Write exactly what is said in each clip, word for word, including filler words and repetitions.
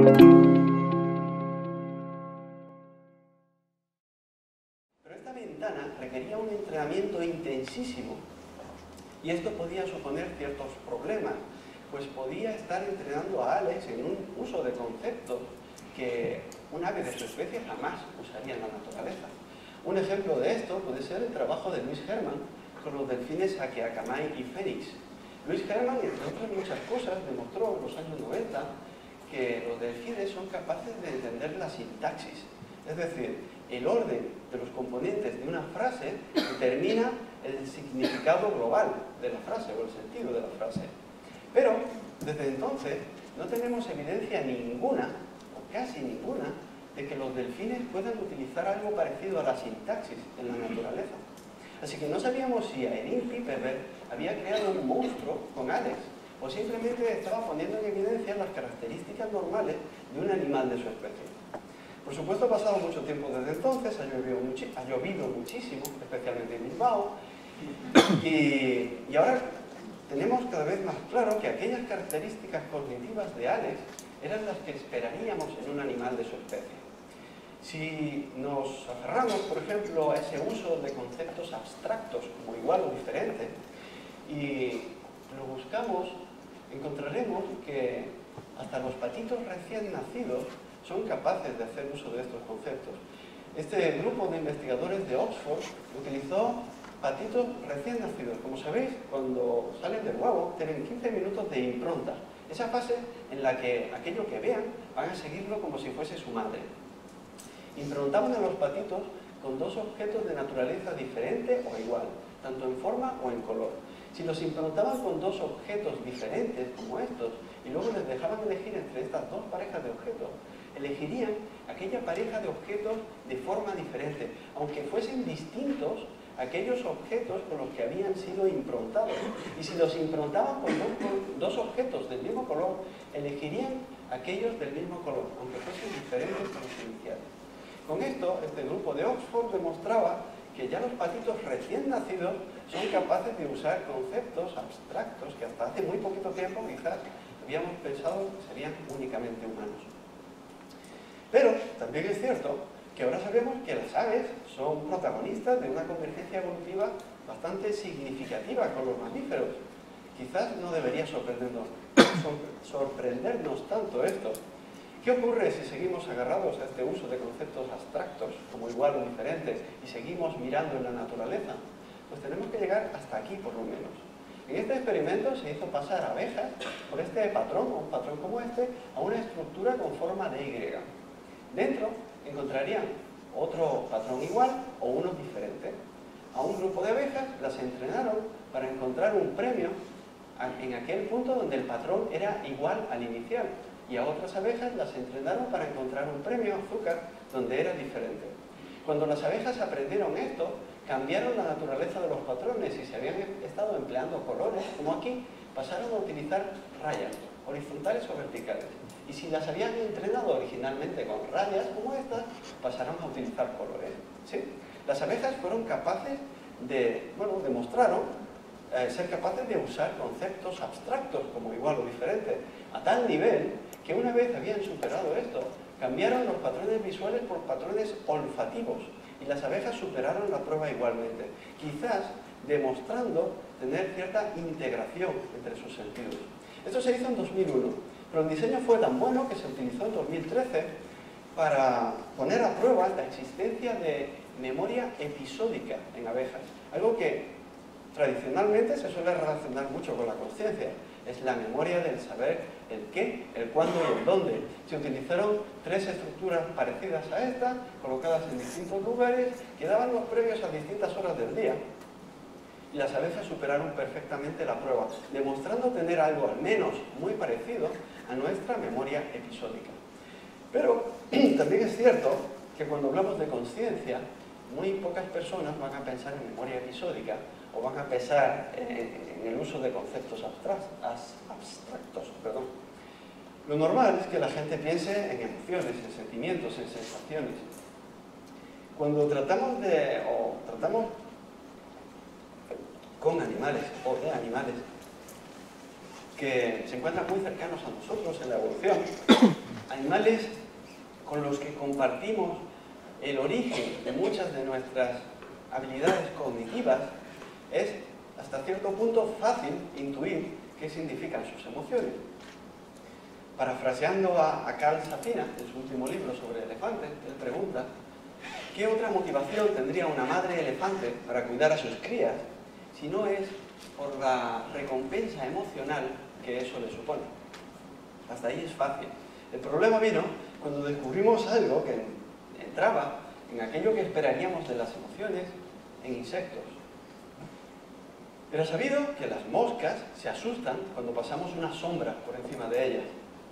Pero esta ventana requería un entrenamiento intensísimo y esto podía suponer ciertos problemas, pues podía estar entrenando a Alex en un uso de conceptos que un ave de su especie jamás usaría en la naturaleza. Un ejemplo de esto puede ser el trabajo de Louis Hermann con los delfines Akeakamai y Fénix. Louis Hermann, entre otras muchas cosas, demostró en los años noventa que los delfines son capaces de entender la sintaxis, es decir, el orden de los componentes de una frase determina el significado global de la frase o el sentido de la frase. Pero, desde entonces, no tenemos evidencia ninguna, o casi ninguna, de que los delfines puedan utilizar algo parecido a la sintaxis en la naturaleza. Así que no sabíamos si Eileen Piperberg había creado un monstruo con Alex, o simplemente estaba poniendo en evidencia las características normales de un animal de su especie. Por supuesto, ha pasado mucho tiempo desde entonces, ha llovido, muchi ha llovido muchísimo, especialmente en Bilbao, y, y ahora tenemos cada vez más claro que aquellas características cognitivas de Alex eran las que esperaríamos en un animal de su especie. Si nos aferramos, por ejemplo, a ese uso de conceptos abstractos como igual o diferente, y lo buscamos, encontraremos que hasta los patitos recién nacidos son capaces de hacer uso de estos conceptos. Este grupo de investigadores de Oxford utilizó patitos recién nacidos. Como sabéis, cuando salen del huevo tienen quince minutos de impronta, esa fase en la que aquello que vean van a seguirlo como si fuese su madre. Improntaban a los patitos con dos objetos de naturaleza diferente o igual, tanto en forma o en color. Si los improntaban con dos objetos diferentes, como estos, y luego les dejaban elegir entre estas dos parejas de objetos, elegirían aquella pareja de objetos de forma diferente, aunque fuesen distintos aquellos objetos con los que habían sido improntados. Y si los improntaban con dos, con dos objetos del mismo color, elegirían aquellos del mismo color, aunque fuesen diferentes a los iniciales. Con esto, este grupo de Oxford demostraba que ya los patitos recién nacidos son capaces de usar conceptos abstractos que hasta hace muy poquito tiempo quizás habíamos pensado que serían únicamente humanos. Pero también es cierto que ahora sabemos que las aves son protagonistas de una convergencia evolutiva bastante significativa con los mamíferos. Quizás no debería sorprendernos, sorprendernos tanto esto. ¿Qué ocurre si seguimos agarrados a este uso de conceptos abstractos, como igual o diferentes, y seguimos mirando en la naturaleza? Pues tenemos que llegar hasta aquí, por lo menos. En este experimento se hizo pasar abejas por este patrón, o un patrón como este, a una estructura con forma de Y. Dentro encontrarían otro patrón igual o uno diferente. A un grupo de abejas las entrenaron para encontrar un premio en aquel punto donde el patrón era igual al inicial, y a otras abejas las entrenaron para encontrar un premio azúcar donde era diferente. Cuando las abejas aprendieron esto, cambiaron la naturaleza de los patrones y si habían estado empleando colores, como aquí, pasaron a utilizar rayas, horizontales o verticales. Y si las habían entrenado originalmente con rayas como estas, pasaron a utilizar colores. ¿Sí? Las abejas fueron capaces de, bueno, demostraron eh, ser capaces de usar conceptos abstractos como igual o diferente, a tal nivel que una vez habían superado esto, cambiaron los patrones visuales por patrones olfativos y las abejas superaron la prueba igualmente, quizás demostrando tener cierta integración entre sus sentidos. Esto se hizo en dos mil uno, pero el diseño fue tan bueno que se utilizó en dos mil trece para poner a prueba la existencia de memoria episódica en abejas, algo que tradicionalmente se suele relacionar mucho con la consciencia. Es la memoria del saber el qué, el cuándo y el dónde. Se utilizaron tres estructuras parecidas a esta, colocadas en distintos lugares, que daban los premios a distintas horas del día. Y las abejas superaron perfectamente la prueba, demostrando tener algo al menos muy parecido a nuestra memoria episódica. Pero también es cierto que cuando hablamos de consciencia, muy pocas personas van a pensar en memoria episódica o van a pensar en el uso de conceptos abstractos. Perdón. Lo normal es que la gente piense en emociones, en sentimientos, en sensaciones. Cuando tratamos de, o tratamos con animales o de animales que se encuentran muy cercanos a nosotros en la evolución, animales con los que compartimos el origen de muchas de nuestras habilidades cognitivas, es hasta cierto punto fácil intuir qué significan sus emociones. Parafraseando a, a Carl Safina, en su último libro sobre elefantes, él pregunta: ¿qué otra motivación tendría una madre elefante para cuidar a sus crías si no es por la recompensa emocional que eso le supone? Hasta ahí es fácil. El problema vino cuando descubrimos algo que entraba en aquello que esperaríamos de las emociones en insectos. Era sabido que las moscas se asustan cuando pasamos una sombra por encima de ellas.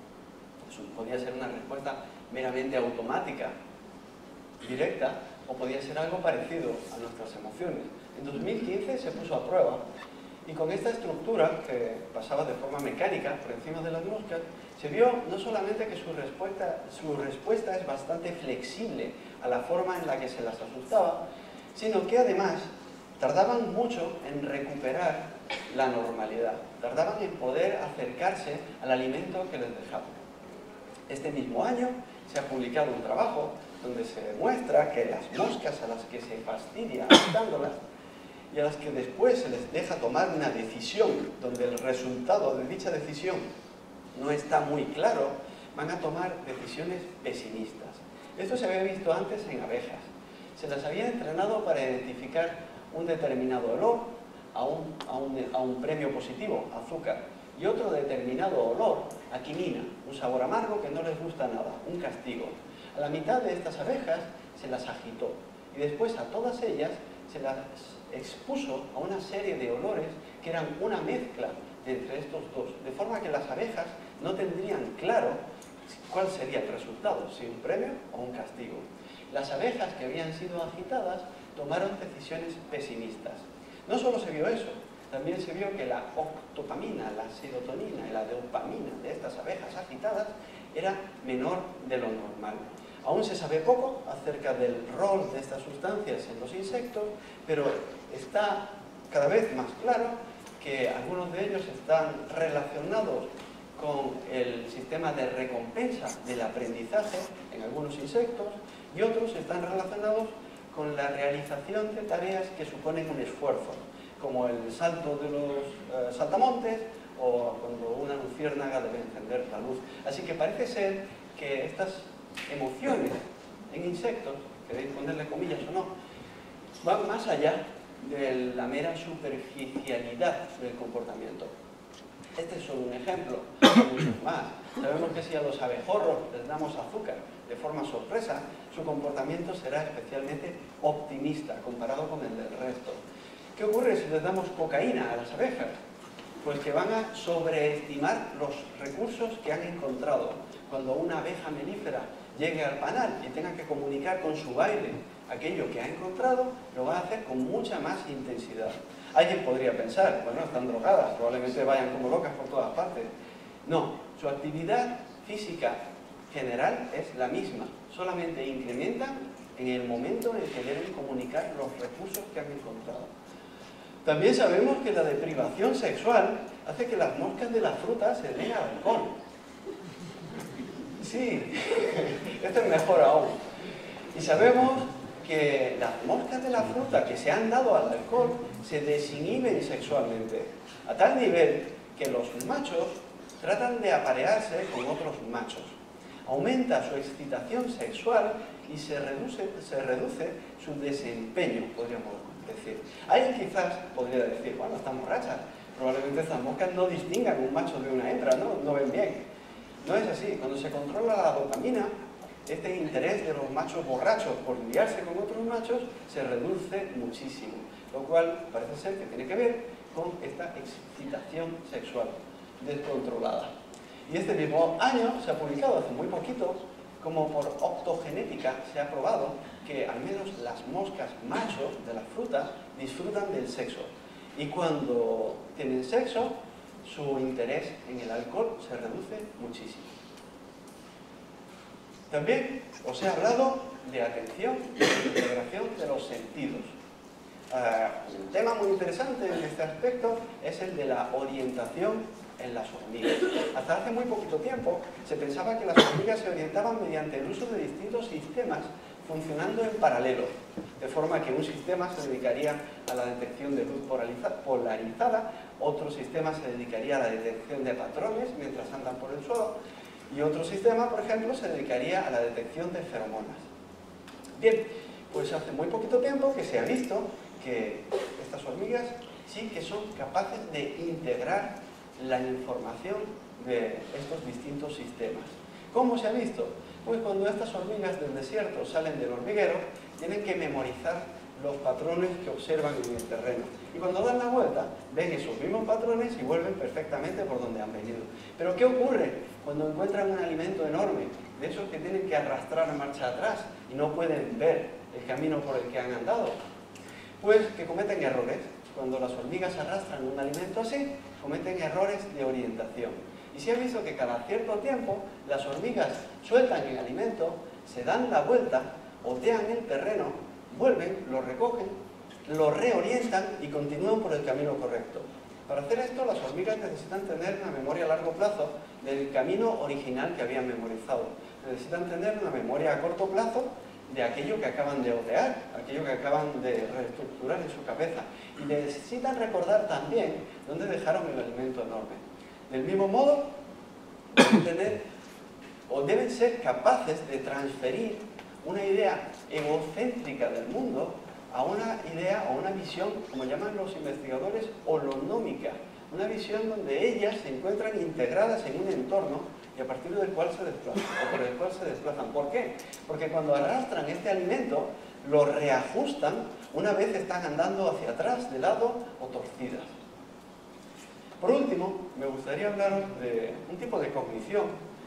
Eso podía ser una respuesta meramente automática, directa, o podía ser algo parecido a nuestras emociones. En dos mil quince se puso a prueba, y con esta estructura que pasaba de forma mecánica por encima de las moscas, se vio no solamente que su respuesta, su respuesta es bastante flexible a la forma en la que se las asustaba, sino que además tardaban mucho en recuperar la normalidad, tardaban en poder acercarse al alimento que les dejaban. Este mismo año se ha publicado un trabajo donde se demuestra que las moscas a las que se fastidia asustándolas y a las que después se les deja tomar una decisión donde el resultado de dicha decisión no está muy claro, van a tomar decisiones pesimistas. Esto se había visto antes en abejas. Se las había entrenado para identificar un determinado olor a un, a un, a un premio positivo, azúcar, y otro determinado olor a quinina, un sabor amargo que no les gusta nada, un castigo. A la mitad de estas abejas se las agitó y después a todas ellas se las expuso a una serie de olores que eran una mezcla entre estos dos, de forma que las abejas no tendrían claro cuál sería el resultado, si un premio o un castigo. Las abejas que habían sido agitadas tomaron decisiones pesimistas. No solo se vio eso, también se vio que la octopamina, la serotonina y la dopamina de estas abejas agitadas era menor de lo normal. Aún se sabe poco acerca del rol de estas sustancias en los insectos, pero está cada vez más claro que algunos de ellos están relacionados con el sistema de recompensa del aprendizaje en algunos insectos y otros están relacionados con la realización de tareas que suponen un esfuerzo, como el salto de los eh, saltamontes o cuando una luciérnaga debe encender la luz. Así que parece ser que estas emociones en insectos, queréis ponerle comillas o no, van más allá de la mera superficialidad del comportamiento. Este es solo un ejemplo, hay muchos más. Sabemos que si a los abejorros les damos azúcar de forma sorpresa, su comportamiento será especialmente optimista comparado con el del resto. ¿Qué ocurre si les damos cocaína a las abejas? Pues que van a sobreestimar los recursos que han encontrado. Cuando una abeja melífera llegue al panal y tenga que comunicar con su baile aquello que ha encontrado, lo va a hacer con mucha más intensidad. Alguien podría pensar, bueno, están drogadas, probablemente vayan como locas por todas partes. No, su actividad física general es la misma, solamente incrementan en el momento en el que deben comunicar los recursos que han encontrado. También sabemos que la deprivación sexual hace que las moscas de la fruta se den al alcohol. Sí, esto es mejor aún. Y sabemos que las moscas de la fruta que se han dado al alcohol se desinhiben sexualmente, a tal nivel que los machos tratan de aparearse con otros machos. Aumenta su excitación sexual y se reduce, se reduce su desempeño, podríamos decir. Alguien quizás podría decir, bueno, están borrachas, probablemente estas moscas no distingan un macho de una hembra, ¿no? No ven bien. No es así. Cuando se controla la dopamina, este interés de los machos borrachos por liarse con otros machos se reduce muchísimo, lo cual parece ser que tiene que ver con esta excitación sexual descontrolada. Y este mismo año se ha publicado hace muy poquito, como por optogenética se ha probado que al menos las moscas machos de la fruta disfrutan del sexo. Y cuando tienen sexo, su interés en el alcohol se reduce muchísimo. También os he hablado de atención y de integración de los sentidos. Uh, un tema muy interesante en este aspecto es el de la orientación en las hormigas. hasta hace muy poquito tiempo, se pensaba que las hormigas se orientaban mediante el uso de distintos sistemas funcionando en paralelo, de forma que un sistema se dedicaría a la detección de luz polarizada, otro sistema se dedicaría a la detección de patrones mientras andan por el suelo, y otro sistema, por ejemplo, se dedicaría a la detección de feromonas. Bien, pues hace muy poquito tiempo que se ha visto que estas hormigas sí que son capaces de integrar la información de estos distintos sistemas. ¿Cómo se ha visto? Pues cuando estas hormigas del desierto salen del hormiguero, tienen que memorizar los patrones que observan en el terreno. Y cuando dan la vuelta, ven esos mismos patrones y vuelven perfectamente por donde han venido. Pero ¿qué ocurre cuando encuentran un alimento enorme, de esos que tienen que arrastrar marcha atrás y no pueden ver el camino por el que han andado? Pues que cometen errores. Cuando las hormigas arrastran un alimento así, cometen errores de orientación. Y se ha visto que cada cierto tiempo las hormigas sueltan el alimento, se dan la vuelta, otean el terreno, vuelven, lo recogen, lo reorientan y continúan por el camino correcto. Para hacer esto, las hormigas necesitan tener una memoria a largo plazo del camino original que habían memorizado. Necesitan tener una memoria a corto plazo de aquello que acaban de otear, aquello que acaban de reestructurar en su cabeza. Y necesitan recordar también dónde dejaron el alimento enorme. Del mismo modo, deben tener o deben ser capaces de transferir una idea egocéntrica del mundo a una idea o una visión, como llaman los investigadores, holonómica. Una visión donde ellas se encuentran integradas en un entorno y a partir del cual se desplazan, o por el cual se desplazan. ¿Por qué? Porque cuando arrastran este alimento, lo reajustan una vez están andando hacia atrás, de lado o torcidas. Por último, me gustaría hablaros de un tipo de cognición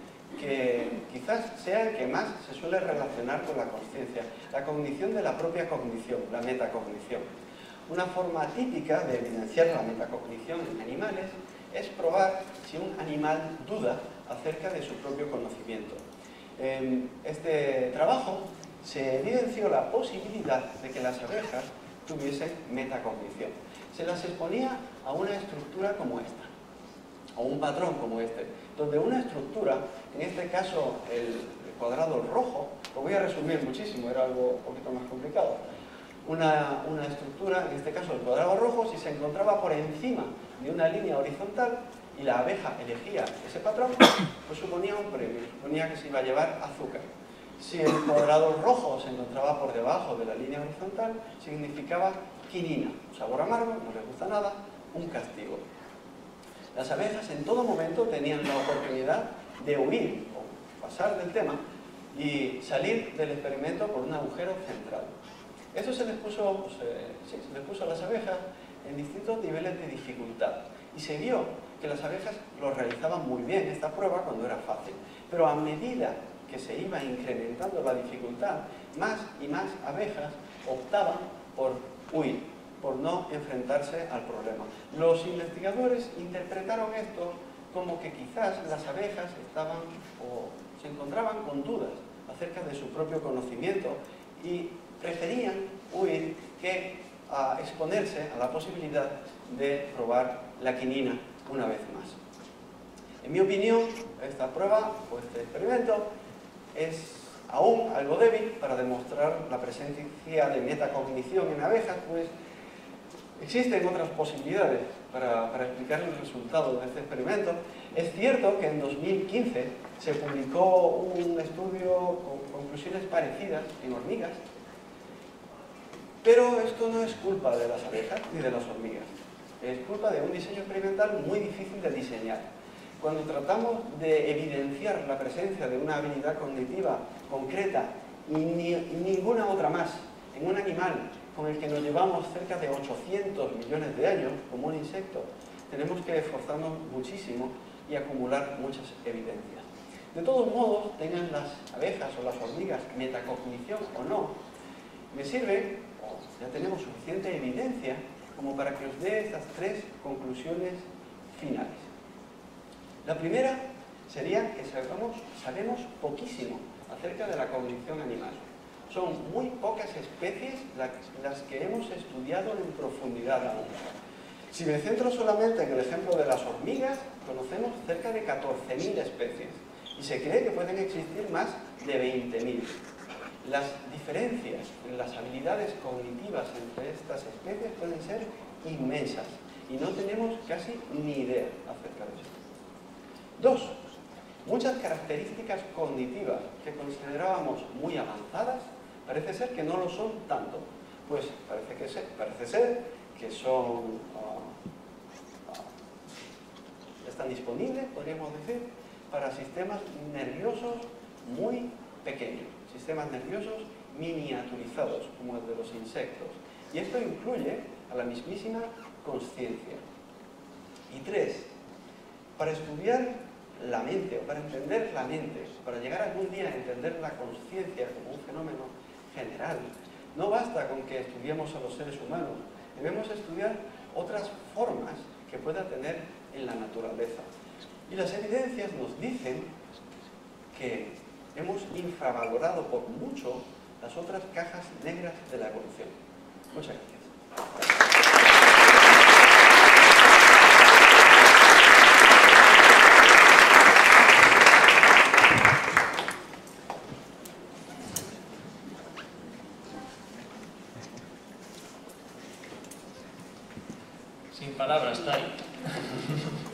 que quizás sea el que más se suele relacionar con la consciencia, la cognición de la propia cognición, la metacognición. Una forma típica de evidenciar la metacognición en animales es probar si un animal duda acerca de su propio conocimiento. En este trabajo se evidenció la posibilidad de que las abejas tuviesen metacognición. Se las exponía a una estructura como esta, o un patrón como este, donde una estructura, en este caso el cuadrado rojo, lo voy a resumir muchísimo, era algo un poquito más complicado, una, una estructura, en este caso el cuadrado rojo, si se encontraba por encima de una línea horizontal y la abeja elegía ese patrón, pues suponía un premio, suponía que se iba a llevar azúcar. Si el cuadrado rojo se encontraba por debajo de la línea horizontal, significaba quinina, un sabor amargo, no les gusta nada, un castigo. Las abejas en todo momento tenían la oportunidad de huir o pasar del tema y salir del experimento por un agujero central. Esto se les puso, pues, eh, sí, se les puso a las abejas en distintos niveles de dificultad y se vio que las abejas lo realizaban muy bien esta prueba cuando era fácil, pero a medida que se iba incrementando la dificultad, más y más abejas optaban por huir, por no enfrentarse al problema. Los investigadores interpretaron esto como que quizás las abejas estaban o se encontraban con dudas acerca de su propio conocimiento y preferían huir que a exponerse a la posibilidad de probar la quinina una vez más. En mi opinión, esta prueba o este experimento es aún algo débil para demostrar la presencia de metacognición en abejas, pues existen otras posibilidades para, para explicar el resultado de este experimento. Es cierto que en dos mil quince se publicó un estudio con conclusiones parecidas en hormigas, pero esto no es culpa de las abejas ni de las hormigas. Es culpa de un diseño experimental muy difícil de diseñar. Cuando tratamos de evidenciar la presencia de una habilidad cognitiva concreta y ni, ninguna otra más en un animal con el que nos llevamos cerca de ochocientos millones de años, como un insecto, tenemos que esforzarnos muchísimo y acumular muchas evidencias. De todos modos, tengan las abejas o las hormigas metacognición o no, me sirve, o ya tenemos suficiente evidencia, como para que os dé estas tres conclusiones finales. La primera sería que sabemos, sabemos poquísimo acerca de la cognición animal. Son muy pocas especies las, las que hemos estudiado en profundidad aún. Si me centro solamente en el ejemplo de las hormigas, conocemos cerca de catorce mil especies y se cree que pueden existir más de veinte mil. Las diferencias en las habilidades cognitivas entre estas especies pueden ser inmensas y no tenemos casi ni idea acerca de esto. Dos, muchas características cognitivas que considerábamos muy avanzadas parece ser que no lo son tanto, pues parece, que se, parece ser que son, uh, uh, están disponibles, podríamos decir, para sistemas nerviosos muy pequeños, sistemas nerviosos miniaturizados, como el de los insectos. Y esto incluye a la mismísima consciencia. Y tres, para estudiar la mente, o para entender la mente, para llegar algún día a entender la consciencia como un fenómeno general, no basta con que estudiemos a los seres humanos, debemos estudiar otras formas que pueda tener en la naturaleza. Y las evidencias nos dicen que hemos infravalorado por mucho las otras cajas negras de la evolución. Muchas gracias. Sin palabras, Tai.